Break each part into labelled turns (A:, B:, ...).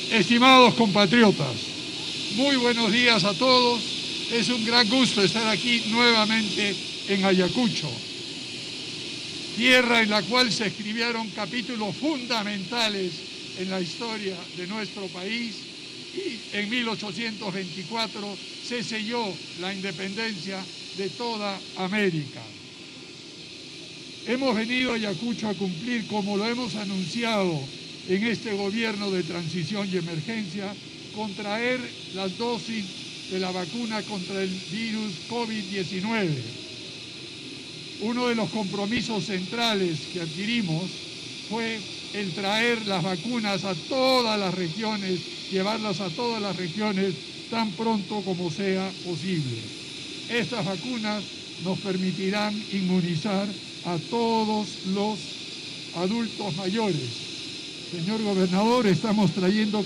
A: Estimados compatriotas, muy buenos días a todos. Es un gran gusto estar aquí nuevamente en Ayacucho, tierra en la cual se escribieron capítulos fundamentales en la historia de nuestro país y en 1824 se selló la independencia de toda América. Hemos venido a Ayacucho a cumplir, como lo hemos anunciado en este gobierno de transición y emergencia, contraer las dosis de la vacuna contra el virus COVID-19. Uno de los compromisos centrales que adquirimos fue el traer las vacunas a todas las regiones, llevarlas a todas las regiones tan pronto como sea posible. Estas vacunas nos permitirán inmunizar a todos los adultos mayores. Señor gobernador, estamos trayendo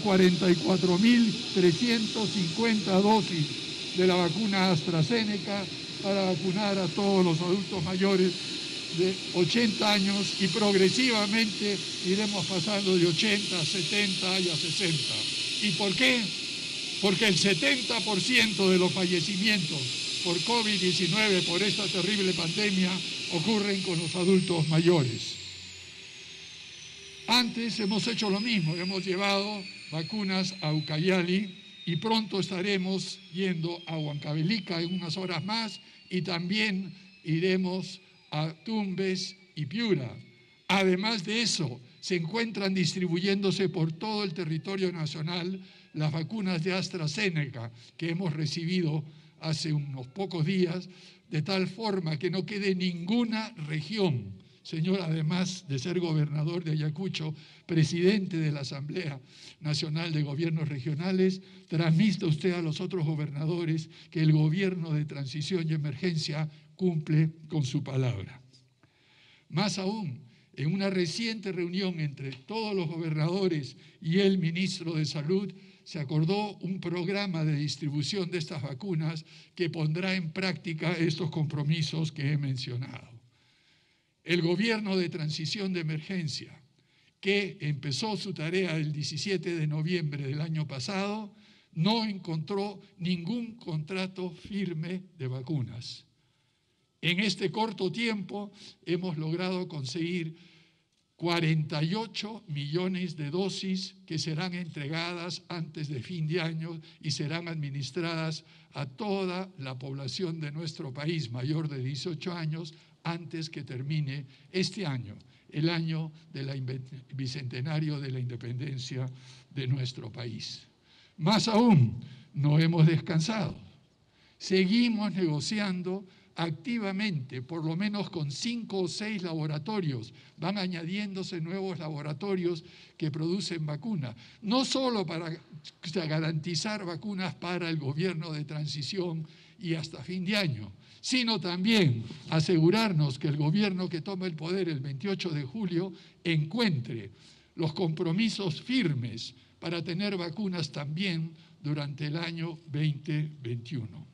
A: 44.350 dosis de la vacuna AstraZeneca para vacunar a todos los adultos mayores de 80 años y progresivamente iremos pasando de 80 a 70 y a 60. ¿Y por qué? Porque el 70% de los fallecimientos por COVID-19, por esta terrible pandemia, ocurren con los adultos mayores. Antes hemos hecho lo mismo, hemos llevado vacunas a Ucayali y pronto estaremos yendo a Huancavelica en unas horas más y también iremos a Tumbes y Piura. Además de eso, se encuentran distribuyéndose por todo el territorio nacional las vacunas de AstraZeneca que hemos recibido hace unos pocos días, de tal forma que no quede ninguna región. Señor, además de ser gobernador de Ayacucho, presidente de la Asamblea Nacional de Gobiernos Regionales, transmita usted a los otros gobernadores que el gobierno de transición y emergencia cumple con su palabra. Más aún, en una reciente reunión entre todos los gobernadores y el ministro de Salud, se acordó un programa de distribución de estas vacunas que pondrá en práctica estos compromisos que he mencionado. El gobierno de transición de emergencia, que empezó su tarea el 17 de noviembre del año pasado, no encontró ningún contrato firme de vacunas. En este corto tiempo hemos logrado conseguir 48 millones de dosis que serán entregadas antes de fin de año y serán administradas a toda la población de nuestro país mayor de 18 años antes que termine este año, el año del bicentenario de la independencia de nuestro país. Más aún, no hemos descansado. Seguimos negociando activamente, por lo menos con 5 o 6 laboratorios. Van añadiéndose nuevos laboratorios que producen vacunas, no solo para garantizar vacunas para el gobierno de transición y hasta fin de año, sino también asegurarnos que el gobierno que toma el poder el 28 de julio encuentre los compromisos firmes para tener vacunas también durante el año 2021.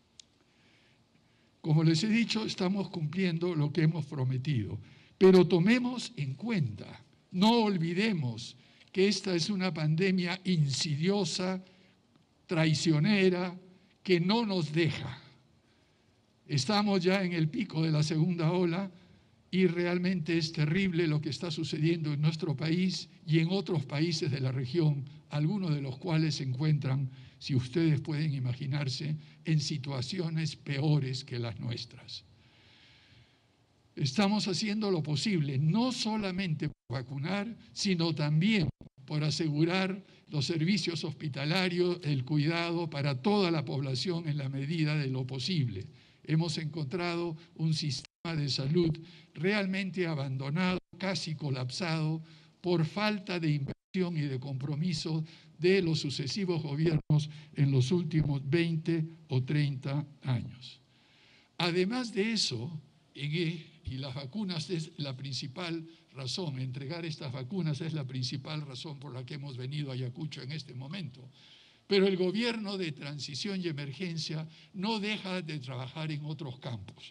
A: Como les he dicho, estamos cumpliendo lo que hemos prometido, pero tomemos en cuenta, no olvidemos que esta es una pandemia insidiosa, traicionera, que no nos deja. Estamos ya en el pico de la segunda ola y realmente es terrible lo que está sucediendo en nuestro país y en otros países de la región, algunos de los cuales se encuentran, si ustedes pueden imaginarse, en situaciones peores que las nuestras. Estamos haciendo lo posible, no solamente por vacunar, sino también por asegurar los servicios hospitalarios, el cuidado para toda la población en la medida de lo posible. Hemos encontrado un sistema de salud realmente abandonado, casi colapsado, por falta de inversión y de compromiso de los sucesivos gobiernos en los últimos 20 o 30 años. Además de eso, y las vacunas es la principal razón, entregar estas vacunas es la principal razón por la que hemos venido a Ayacucho en este momento. Pero el gobierno de transición y emergencia no deja de trabajar en otros campos.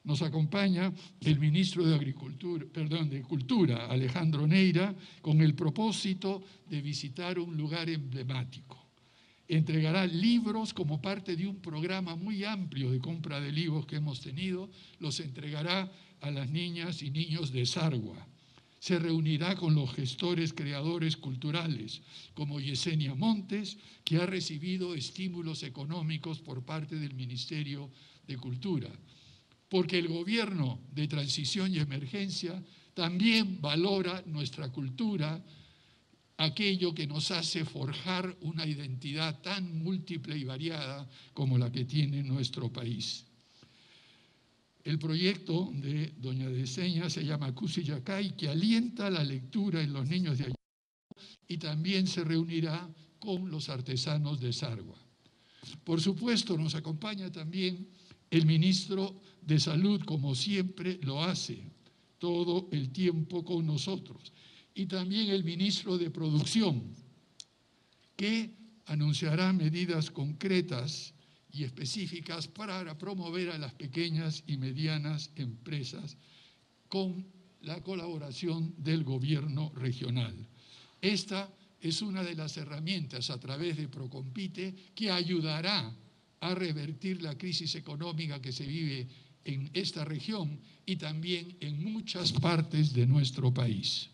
A: Nos acompaña el ministro de Cultura, Alejandro Neira, con el propósito de visitar un lugar emblemático. Entregará libros como parte de un programa muy amplio de compra de libros que hemos tenido, los entregará a las niñas y niños de Sargua. Se reunirá con los gestores creadores culturales, como Yesenia Montes, que ha recibido estímulos económicos por parte del Ministerio de Cultura. Porque el gobierno de transición y emergencia también valora nuestra cultura, aquello que nos hace forjar una identidad tan múltiple y variada como la que tiene nuestro país. El proyecto de doña Deseña se llama Cusillacay, que alienta la lectura en los niños de Ayacucho y también se reunirá con los artesanos de Sargua. Por supuesto, nos acompaña también el ministro de Salud, como siempre lo hace, todo el tiempo con nosotros. Y también el ministro de Producción, que anunciará medidas concretas y específicas para promover a las pequeñas y medianas empresas con la colaboración del gobierno regional. Esta es una de las herramientas a través de Procompite que ayudará a revertir la crisis económica que se vive en esta región y también en muchas partes de nuestro país.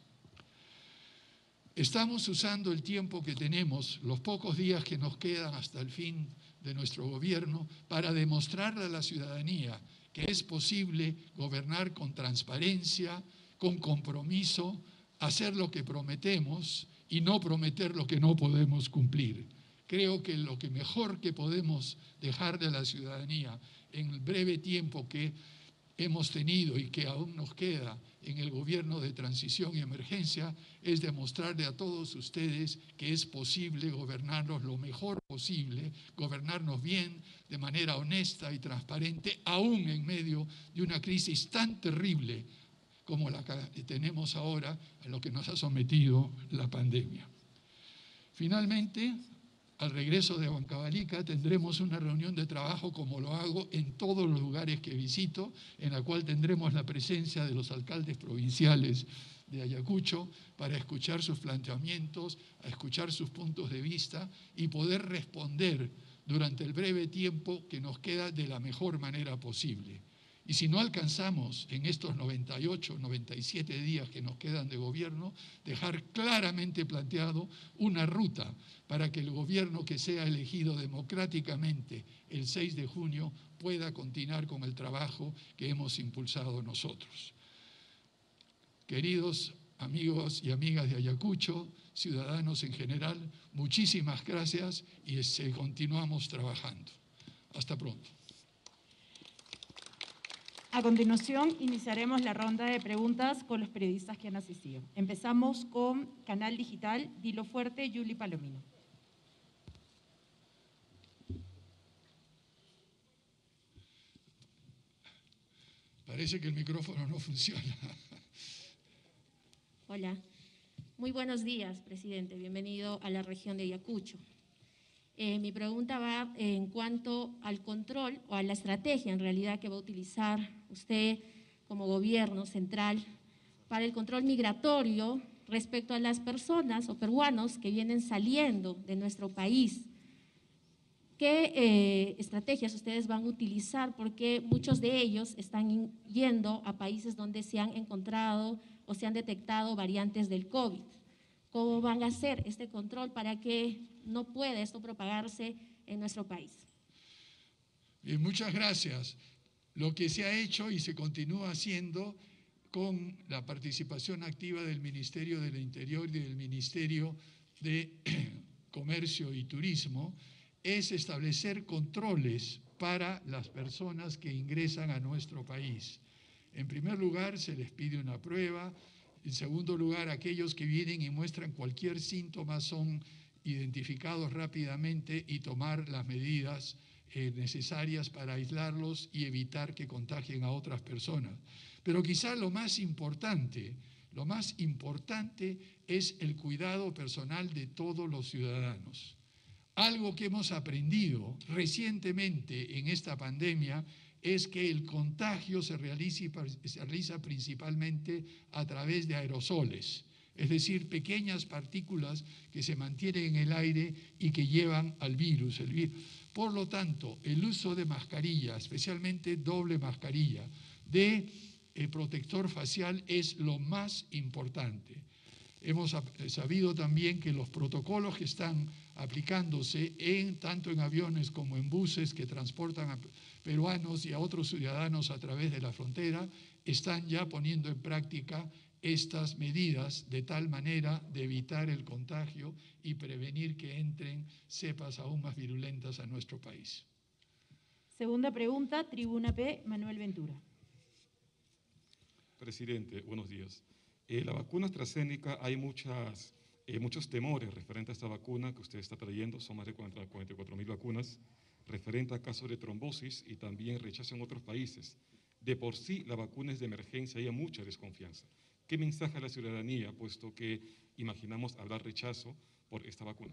A: Estamos usando el tiempo que tenemos, los pocos días que nos quedan hasta el fin de nuestro gobierno, para demostrarle a la ciudadanía que es posible gobernar con transparencia, con compromiso, hacer lo que prometemos y no prometer lo que no podemos cumplir. Creo que lo que mejor que podemos dejar de la ciudadanía en el breve tiempo que hemos tenido y que aún nos queda en el gobierno de transición y emergencia es demostrarle a todos ustedes que es posible gobernarnos lo mejor posible, gobernarnos bien, de manera honesta y transparente, aún en medio de una crisis tan terrible como la que tenemos ahora, a lo que nos ha sometido la pandemia. Finalmente, al regreso de Huancavelica tendremos una reunión de trabajo, como lo hago en todos los lugares que visito, en la cual tendremos la presencia de los alcaldes provinciales de Ayacucho para escuchar sus planteamientos, a escuchar sus puntos de vista y poder responder durante el breve tiempo que nos queda de la mejor manera posible. Y si no alcanzamos en estos 98, 97 días que nos quedan de gobierno, dejar claramente planteado una ruta para que el gobierno que sea elegido democráticamente el 6 de junio pueda continuar con el trabajo que hemos impulsado nosotros. Queridos amigos y amigas de Ayacucho, ciudadanos en general, muchísimas gracias y continuamos trabajando. Hasta pronto.
B: A continuación, iniciaremos la ronda de preguntas con los periodistas que han asistido. Empezamos con Canal Digital, Dilo Fuerte, Yuli Palomino.
A: Parece que el micrófono no funciona.
C: Hola. Muy buenos días, presidente. Bienvenido a la región de Ayacucho. Mi pregunta va en cuanto al control o a la estrategia en realidad que va a utilizar usted como gobierno central para el control migratorio respecto a las personas o peruanos que vienen saliendo de nuestro país. ¿Qué estrategias ustedes van a utilizar? Porque muchos de ellos están yendo a países donde se han encontrado o se han detectado variantes del COVID. ¿Cómo van a hacer este control para que no pueda esto propagarse en nuestro país?
A: Bien, muchas gracias. Lo que se ha hecho y se continúa haciendo con la participación activa del Ministerio del Interior y del Ministerio de Comercio y Turismo es establecer controles para las personas que ingresan a nuestro país. En primer lugar, se les pide una prueba. En segundo lugar, aquellos que vienen y muestran cualquier síntoma son identificados rápidamente y tomar las medidas necesarias para aislarlos y evitar que contagien a otras personas. Pero quizá lo más importante es el cuidado personal de todos los ciudadanos. Algo que hemos aprendido recientemente en esta pandemia es que el contagio se realiza principalmente a través de aerosoles, es decir, pequeñas partículas que se mantienen en el aire y que llevan al virus. Por lo tanto, el uso de mascarilla, especialmente doble mascarilla, de protector facial es lo más importante. Hemos sabido también que los protocolos que están aplicándose tanto en aviones como en buses que transportan a peruanos y a otros ciudadanos a través de la frontera, están ya poniendo en práctica estas medidas de tal manera de evitar el contagio y prevenir que entren cepas aún más virulentas a nuestro país.
B: Segunda pregunta, Tribuna P, Manuel Ventura.
D: Presidente, buenos días. La vacuna AstraZeneca, hay muchos temores referentes a esta vacuna que usted está trayendo, son más de 44.000 vacunas, referente a casos de trombosis y también rechazo en otros países. De por sí, la vacuna es de emergencia y hay mucha desconfianza. ¿Qué mensaje a la ciudadanía, puesto que imaginamos habrá rechazo por esta vacuna?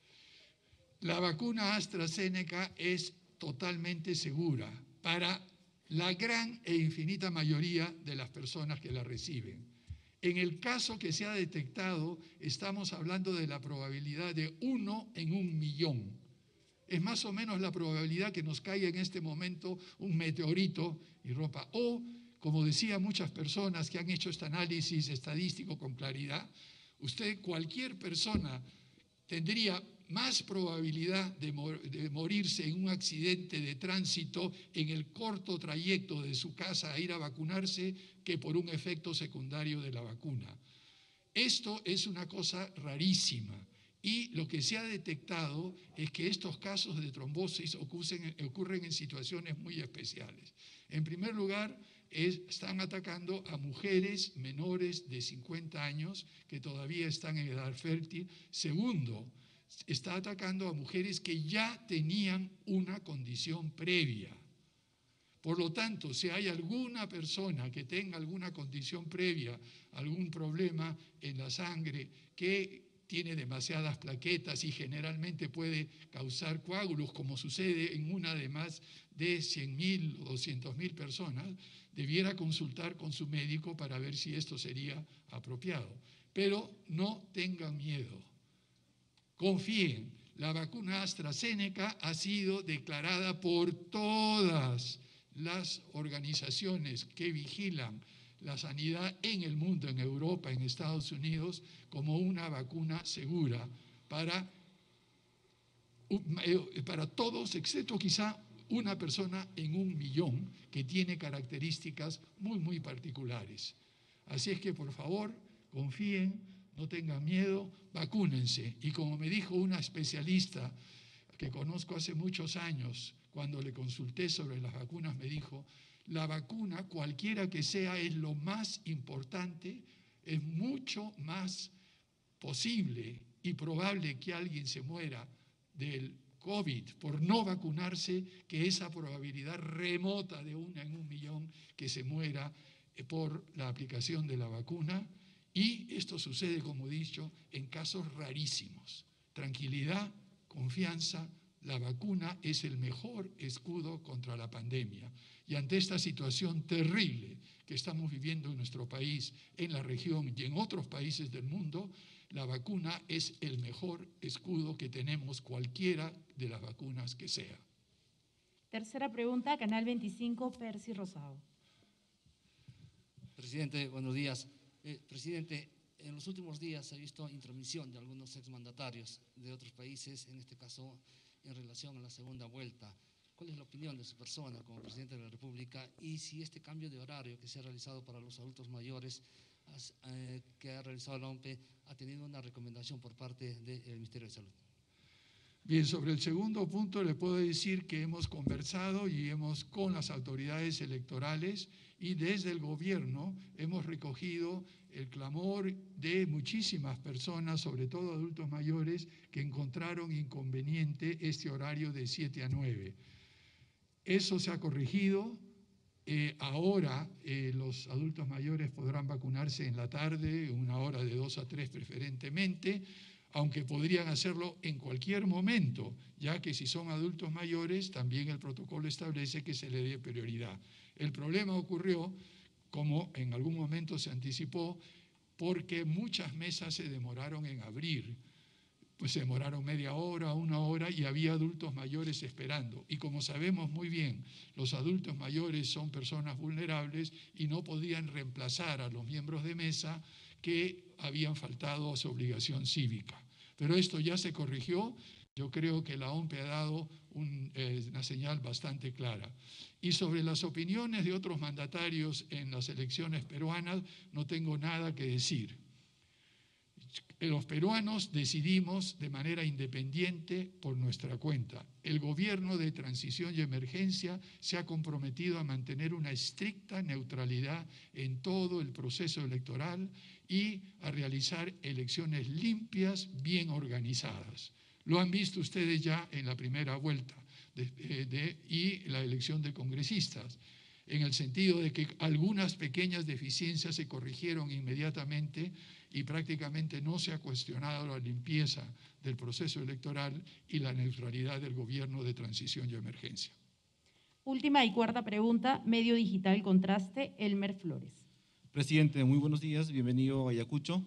A: La vacuna AstraZeneca es totalmente segura para la gran e infinita mayoría de las personas que la reciben. En el caso que se ha detectado, estamos hablando de la probabilidad de 1 en 1.000.000. Es más o menos la probabilidad que nos caiga en este momento un meteorito y rompa. O, como decían muchas personas que han hecho este análisis estadístico con claridad, cualquier persona tendría más probabilidad de morirse en un accidente de tránsito en el corto trayecto de su casa a ir a vacunarse que por un efecto secundario de la vacuna. Esto es una cosa rarísima y lo que se ha detectado es que estos casos de trombosis ocurren en situaciones muy especiales. En primer lugar, están atacando a mujeres menores de 50 años que todavía están en edad fértil. Segundo, está atacando a mujeres que ya tenían una condición previa. Por lo tanto, si hay alguna persona que tenga alguna condición previa, algún problema en la sangre, que tiene demasiadas plaquetas y generalmente puede causar coágulos, como sucede en una de más de 100.000 o 200.000 personas, debiera consultar con su médico para ver si esto sería apropiado. Pero no tengan miedo. Confíen, la vacuna AstraZeneca ha sido declarada por todas las organizaciones que vigilan la sanidad en el mundo, en Europa, en Estados Unidos, como una vacuna segura para todos, excepto quizá una persona en 1.000.000 que tiene características muy, muy particulares. Así es que, por favor, confíen, no tengan miedo, vacúnense. Y como me dijo una especialista que conozco hace muchos años, cuando le consulté sobre las vacunas, me dijo, la vacuna, cualquiera que sea, es lo más importante, es mucho más posible y probable que alguien se muera del COVID por no vacunarse que esa probabilidad remota de 1 en 1.000.000 que se muera por la aplicación de la vacuna. Y esto sucede, como he dicho, en casos rarísimos. Tranquilidad, confianza, la vacuna es el mejor escudo contra la pandemia. Y ante esta situación terrible que estamos viviendo en nuestro país, en la región y en otros países del mundo, la vacuna es el mejor escudo que tenemos, cualquiera de las vacunas que sea.
B: Tercera pregunta, Canal 25, Percy Rosado.
E: Presidente, buenos días. Presidente, en los últimos días se ha visto intromisión de algunos exmandatarios de otros países, en este caso en relación a la segunda vuelta. ¿Cuál es la opinión de su persona como presidente de la República y si este cambio de horario que se ha realizado para los adultos mayores que ha realizado la OMPE ha tenido una recomendación por parte del Ministerio de Salud?
A: Bien, sobre el segundo punto le puedo decir que hemos conversado con las autoridades electorales y desde el gobierno hemos recogido el clamor de muchísimas personas, sobre todo adultos mayores, que encontraron inconveniente este horario de 7 a 9. Eso se ha corregido. Ahora los adultos mayores podrán vacunarse en la tarde, una hora de 2 a 3 preferentemente. aunque podrían hacerlo en cualquier momento, ya que si son adultos mayores, también el protocolo establece que se le dé prioridad. El problema ocurrió, como en algún momento se anticipó, porque muchas mesas se demoraron en abrir. Pues se demoraron media hora, una hora, y había adultos mayores esperando. Y como sabemos muy bien, los adultos mayores son personas vulnerables y no podían reemplazar a los miembros de mesa que habían faltado a su obligación cívica. Pero esto ya se corrigió. Yo creo que la OMPE ha dado una señal bastante clara. Y sobre las opiniones de otros mandatarios en las elecciones peruanas, no tengo nada que decir. Los peruanos decidimos de manera independiente por nuestra cuenta. El gobierno de transición y emergencia se ha comprometido a mantener una estricta neutralidad en todo el proceso electoral y a realizar elecciones limpias, bien organizadas. Lo han visto ustedes ya en la primera vuelta y la elección de congresistas, en el sentido de que algunas pequeñas deficiencias se corrigieron inmediatamente y prácticamente no se ha cuestionado la limpieza del proceso electoral y la neutralidad del gobierno de transición y emergencia.
B: Última y cuarta pregunta, Medio Digital Contraste, Elmer Flores.
F: Presidente, muy buenos días, bienvenido a Ayacucho.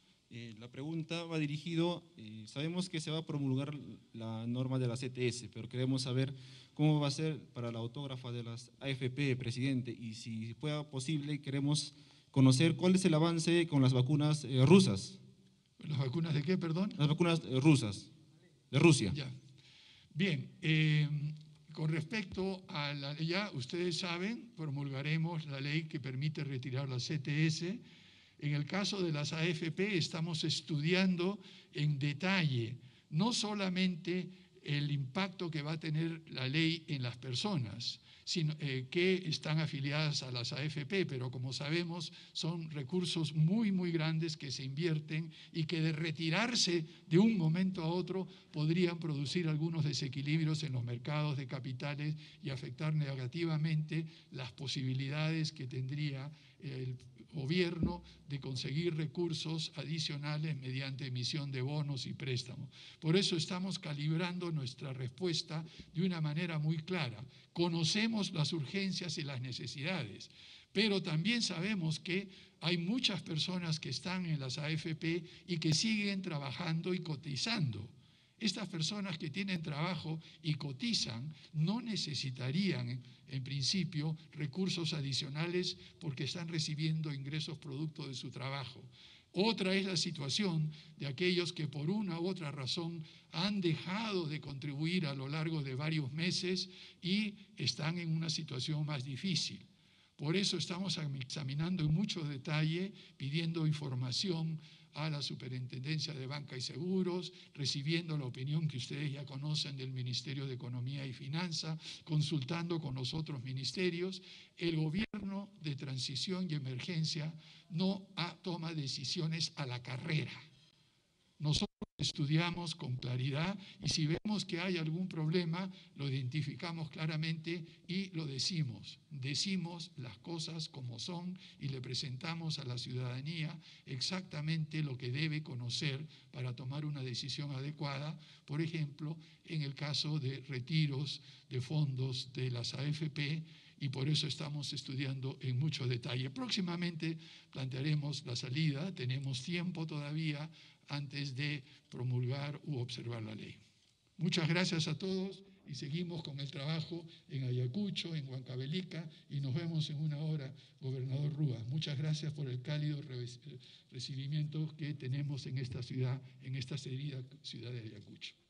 F: La pregunta va dirigido, sabemos que se va a promulgar la norma de la CTS, pero queremos saber cómo va a ser para la autógrafa de las AFP, presidente, y si fuera posible queremos conocer cuál es el avance con las vacunas rusas.
A: ¿Las vacunas de qué, perdón?
F: Las vacunas rusas, de Rusia.
A: Ya. Bien, con respecto a la ley, ya ustedes saben, promulgaremos la ley que permite retirar la CTS. En el caso de las AFP estamos estudiando en detalle no solamente el impacto que va a tener la ley en las personas que están afiliadas a las AFP, pero como sabemos son recursos muy, muy grandes que se invierten y que de retirarse de un momento a otro podrían producir algunos desequilibrios en los mercados de capitales y afectar negativamente las posibilidades que tendría el gobierno de conseguir recursos adicionales mediante emisión de bonos y préstamos. Por eso estamos calibrando nuestra respuesta de una manera muy clara. Conocemos las urgencias y las necesidades, pero también sabemos que hay muchas personas que están en las AFP y que siguen trabajando y cotizando. Estas personas que tienen trabajo y cotizan no necesitarían, en principio, recursos adicionales porque están recibiendo ingresos producto de su trabajo. Otra es la situación de aquellos que por una u otra razón han dejado de contribuir a lo largo de varios meses y están en una situación más difícil. Por eso estamos examinando en mucho detalle, pidiendo información a la Superintendencia de Banca y Seguros, recibiendo la opinión que ustedes ya conocen del Ministerio de Economía y Finanza, consultando con los otros ministerios. El gobierno de transición y emergencia no toma decisiones a la carrera. Nosotros estudiamos con claridad y si vemos que hay algún problema, lo identificamos claramente y lo decimos. Decimos las cosas como son y le presentamos a la ciudadanía exactamente lo que debe conocer para tomar una decisión adecuada. Por ejemplo, en el caso de retiros de fondos de las AFP, y por eso estamos estudiando en mucho detalle. Próximamente plantearemos la salida, tenemos tiempo todavía antes de promulgar u observar la ley. Muchas gracias a todos y seguimos con el trabajo en Ayacucho, en Huancavelica y nos vemos en una hora, gobernador Rúa. Muchas gracias por el cálido recibimiento que tenemos en esta ciudad, en esta querida ciudad de Ayacucho.